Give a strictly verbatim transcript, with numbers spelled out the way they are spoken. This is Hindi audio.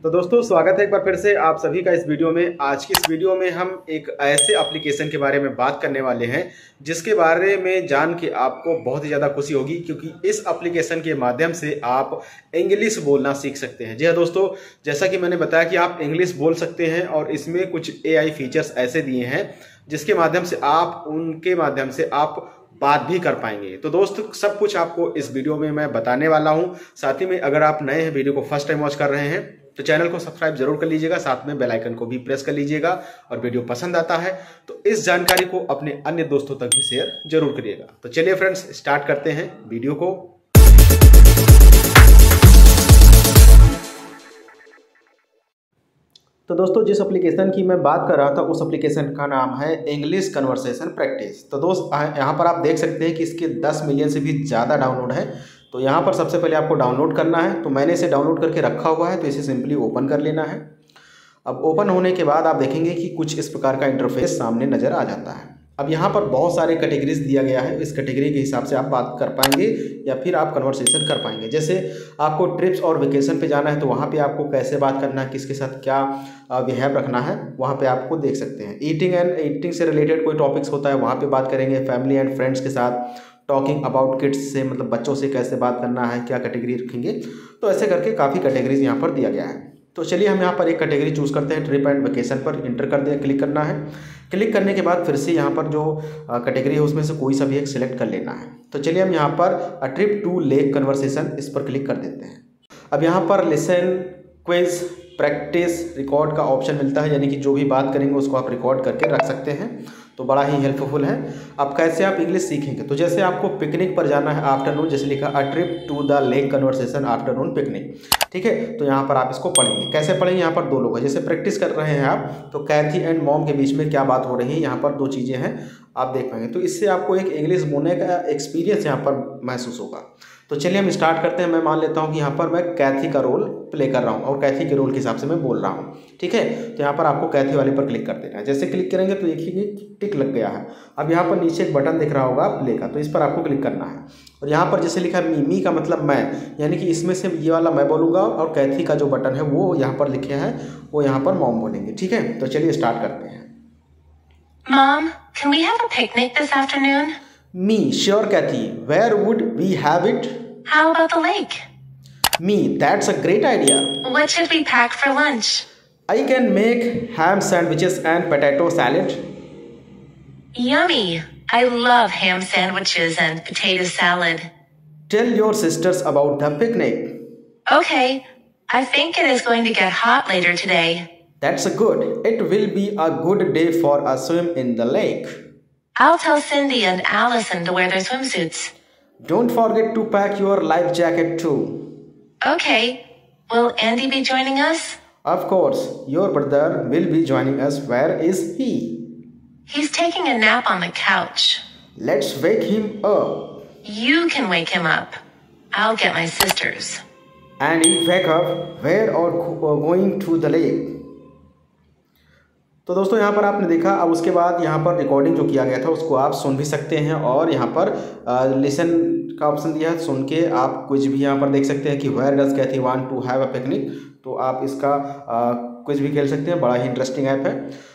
तो दोस्तों स्वागत है एक बार फिर से आप सभी का इस वीडियो में। आज की इस वीडियो में हम एक ऐसे एप्लीकेशन के बारे में बात करने वाले हैं जिसके बारे में जान के आपको बहुत ही ज़्यादा खुशी होगी, क्योंकि इस एप्लीकेशन के माध्यम से आप इंग्लिश बोलना सीख सकते हैं। जी हाँ दोस्तों, जैसा कि मैंने बताया कि आप इंग्लिश बोल सकते हैं और इसमें कुछ ए आई फीचर्स ऐसे दिए हैं जिसके माध्यम से आप उनके माध्यम से आप बात भी कर पाएंगे। तो दोस्त सब कुछ आपको इस वीडियो में मैं बताने वाला हूं। साथ ही में अगर आप नए हैं, वीडियो को फर्स्ट टाइम वॉच कर रहे हैं, तो चैनल को सब्सक्राइब जरूर कर लीजिएगा, साथ में बेल आइकन को भी प्रेस कर लीजिएगा। और वीडियो पसंद आता है तो इस जानकारी को अपने अन्य दोस्तों तक भी शेयर जरूर करिएगा। तो चलिए फ्रेंड्स, स्टार्ट करते हैं वीडियो को। तो दोस्तों जिस एप्लीकेशन की मैं बात कर रहा था उस एप्लीकेशन का नाम है इंग्लिश कन्वर्सेशन प्रैक्टिस। तो दोस्त यहाँ पर आप देख सकते हैं कि इसके दस मिलियन से भी ज़्यादा डाउनलोड है। तो यहाँ पर सबसे पहले आपको डाउनलोड करना है। तो मैंने इसे डाउनलोड करके रखा हुआ है, तो इसे सिंपली ओपन कर लेना है। अब ओपन होने के बाद आप देखेंगे कि कुछ इस प्रकार का इंटरफेस सामने नज़र आ जाता है। अब यहाँ पर बहुत सारे कैटेगरीज दिया गया है, इस कैटेगरी के हिसाब से आप बात कर पाएंगे या फिर आप कन्वर्सेशन कर पाएंगे। जैसे आपको ट्रिप्स और वेकेशन पे जाना है तो वहाँ पे आपको कैसे बात करना है, किसके साथ क्या बिहेव रखना है, वहाँ पे आपको देख सकते हैं। ईटिंग एंड ईटिंग से रिलेटेड कोई टॉपिक्स होता है वहाँ पे बात करेंगे। फैमिली एंड फ्रेंड्स के साथ, टॉकिंग अबाउट किड्स से मतलब बच्चों से कैसे बात करना है, क्या कैटेगरी रखेंगे। तो ऐसे करके काफ़ी कैटेगरीज यहाँ पर दिया गया है। तो चलिए हम यहाँ पर एक कैटेगरी चूज़ करते हैं। ट्रिप एंड वेकेशन पर इंटर कर दिया, क्लिक करना है। क्लिक करने के बाद फिर से यहाँ पर जो कैटेगरी है उसमें से कोई सा भी एक सिलेक्ट कर लेना है। तो चलिए हम यहाँ पर a trip to lake conversation इस पर क्लिक कर देते हैं। अब यहाँ पर लिसन, क्विज, प्रैक्टिस, रिकॉर्ड का ऑप्शन मिलता है, यानी कि जो भी बात करेंगे उसको आप रिकॉर्ड करके रख सकते हैं। तो बड़ा ही हेल्पफुल है। अब कैसे आप इंग्लिश सीखेंगे, तो जैसे आपको पिकनिक पर जाना है आफ्टरनून, जैसे लिखा a trip to the lake conversation afternoon picnic, ठीक है। तो यहाँ पर आप इसको पढ़ेंगे। कैसे पढ़ेंगे, यहाँ पर दो लोग हैं, जैसे प्रैक्टिस कर रहे हैं आप, तो कैथी एंड मॉम के बीच में क्या बात हो रही है, यहाँ पर दो चीज़ें हैं आप देख पाएंगे। तो इससे आपको एक इंग्लिश बोलने का एक्सपीरियंस यहाँ पर महसूस होगा। तो चलिए हम स्टार्ट करते हैं। मैं मान लेता हूँ कि यहाँ पर मैं कैथी का रोल प्ले कर रहा हूँ और कैथी के रोल के हिसाब से मैं बोल रहा हूँ, ठीक है। तो यहाँ पर आपको कैथी वाले पर क्लिक कर देना है। जैसे क्लिक करेंगे तो देखिए टिक लग गया है। अब यहाँ पर नीचे एक बटन दिख रहा होगा प्ले का, तो इस पर आपको क्लिक करना है। और यहाँ पर जैसे लिखा है मी, मी का मतलब मैं, यानी कि इसमें से ये वाला मैं बोलूँगा और कैथी का जो बटन है वो यहाँ पर लिखे हैं, वो यहाँ पर मॉम बोलेंगे, ठीक है। तो चलिए स्टार्ट करते हैं। Mom, can we have a picnic this afternoon? Me, sure Kathy. Where would we have it? How about the lake? Me, that's a great idea. What should we pack for lunch? I can make ham sandwiches and potato salad. Yummy! I love ham sandwiches and potato salad. Tell your sisters about the picnic. Okay, I think it is going to get hot later today. That's good. It will be a good day for a swim in the lake. I'll tell Cindy and Allison to wear their swimsuits. Don't forget to pack your life jacket too. Okay, will Andy be joining us? Of course, your brother will be joining us. Where is he? He's taking a nap on the couch. Let's wake him up. You can wake him up. I'll get my sisters. Andy, wake up. Where are going to the lake? तो दोस्तों यहाँ पर आपने देखा। अब उसके बाद यहाँ पर रिकॉर्डिंग जो किया गया था उसको आप सुन भी सकते हैं, और यहाँ पर लिसन का ऑप्शन दिया है, सुन के आप कुछ भी यहाँ पर देख सकते हैं कि where does Kathy want to have a picnic. तो आप इसका कुछ भी खेल सकते हैं, बड़ा ही इंटरेस्टिंग ऐप है।